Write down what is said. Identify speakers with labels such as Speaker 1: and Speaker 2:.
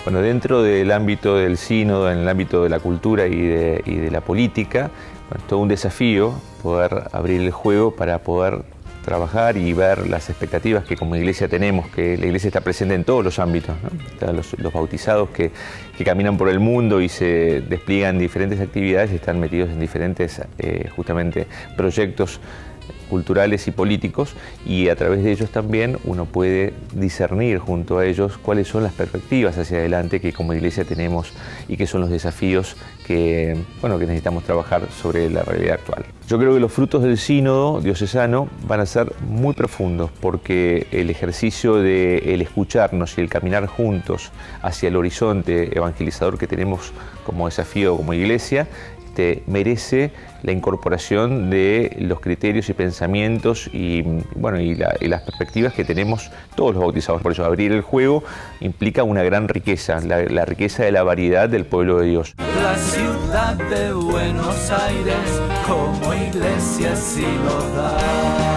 Speaker 1: Bueno, dentro del ámbito del sínodo, en el ámbito de la cultura y de la política, bueno, todo un desafío poder abrir el juego para poder trabajar y ver las expectativas que como iglesia tenemos, que la iglesia está presente en todos los ámbitos, ¿no? Están los bautizados que caminan por el mundo y se despliegan diferentes actividades y están metidos en diferentes justamente proyectos culturales y políticos, y a través de ellos también uno puede discernir junto a ellos cuáles son las perspectivas hacia adelante que como iglesia tenemos y qué son los desafíos que necesitamos trabajar sobre la realidad actual. Yo creo que los frutos del sínodo diocesano van a ser muy profundos, porque el ejercicio de el escucharnos y el caminar juntos hacia el horizonte evangelizador que tenemos como desafío como iglesia merece la incorporación de los criterios y pensamientos y las perspectivas que tenemos todos los bautizados. Por eso abrir el juego implica una gran riqueza, la riqueza de la variedad del pueblo de Dios.
Speaker 2: La ciudad de Buenos Aires como iglesia sí lo da.